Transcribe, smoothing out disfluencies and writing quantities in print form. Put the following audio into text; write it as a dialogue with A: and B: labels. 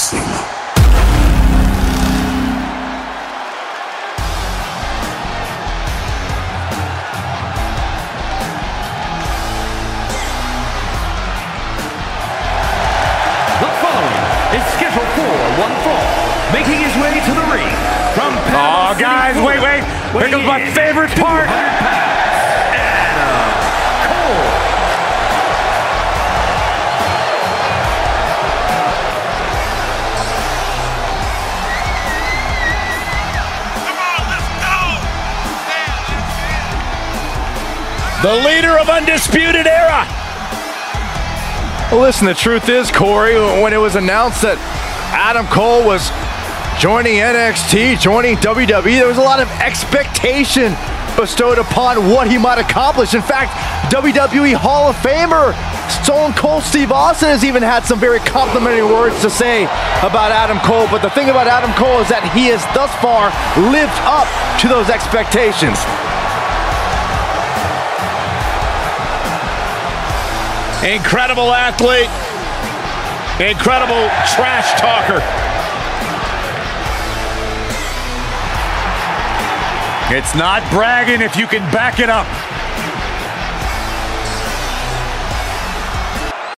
A: The following is scheduled for one fall, making his way to the ring from Panama City,
B: guys,
A: Florida,
B: wait. Here comes my favorite part.
A: Adam Cole.
B: The leader of Undisputed Era. Well, listen, the truth is, Corey, when it was announced that Adam Cole was joining NXT, joining WWE, there was a lot of expectation bestowed upon what he might accomplish. In fact, WWE Hall of Famer Stone Cold Steve Austin has even had some very complimentary words to say about Adam Cole. But the thing about Adam Cole is that he has thus far lived up to those expectations. Incredible athlete, incredible trash talker. It's not bragging if you can back it up.